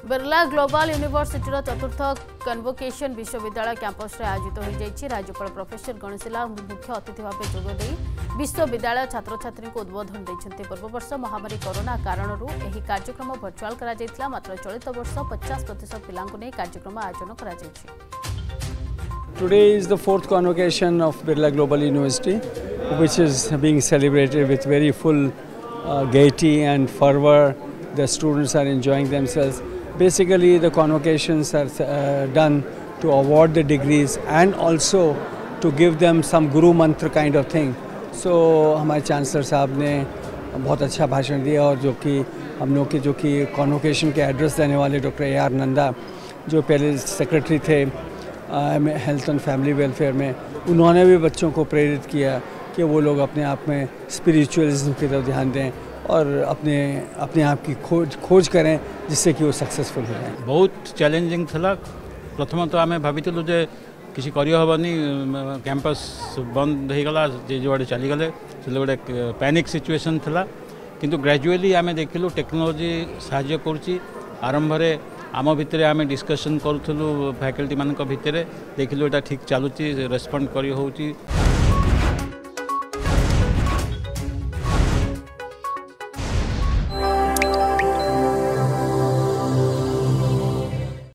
Birla global university चतुर्थ convocation विश्वविद्यालय campus रे आयोजित हो जाइछि। राज्यपाल प्रोफेसर गणेशीलाल मुख्य अतिथि भाव जोगदे विश्वविद्यालय छात्र छात्री को उद्बोधन देते। पूर्व वर्ष महामारी कोरोना कारणरू एही कार्यक्रम वर्चुअल करा जायतिला, मात्र चलित वर्ष 50% पिलांकु नै कार्यक्रम आयोजन करा जायछि। Today is the fourth convocation of Birla Global University, which is being celebrated with very full gaiety and fervor. The students are enjoying themselves. Basically, the convocations are done to award the degrees and also to give them some Guru Mantra kind of thing. So, हमारे chancellor साहब ने बहुत अच्छा भाषण दिया और जो कि हम लोग के जो कि कॉन्वोकेशन के एड्रेस देने वाले डॉक्टर AR नंदा, जो पहले सेक्रेटरी थे हेल्थ एंड फैमिली वेलफेयर में, उन्होंने भी बच्चों को प्रेरित किया कि वो लोग अपने आप में स्पिरिचुअलिज्म की तरफ ध्यान दें और अपने आप की खोज करें जिससे कि वो सक्सेसफुल हो जाए। बहुत चैलेंजिंग था। प्रथम तो आम भाविलु जे किसी करहबनी, कैंपस बंद हो गला, जे जो चलीगले से गोटे पैनिक सिचुएशन था, किंतु ग्रेजुअली आम देखिलु टेक्नोलोजी साहाय्य करुच्ची। आरंभ में आम भितर आम डिस्कसन करूँ फैकल्टी मान भितर, देखिलु एटा ठीक चलुची, रेस्पॉन्ड करी होउची।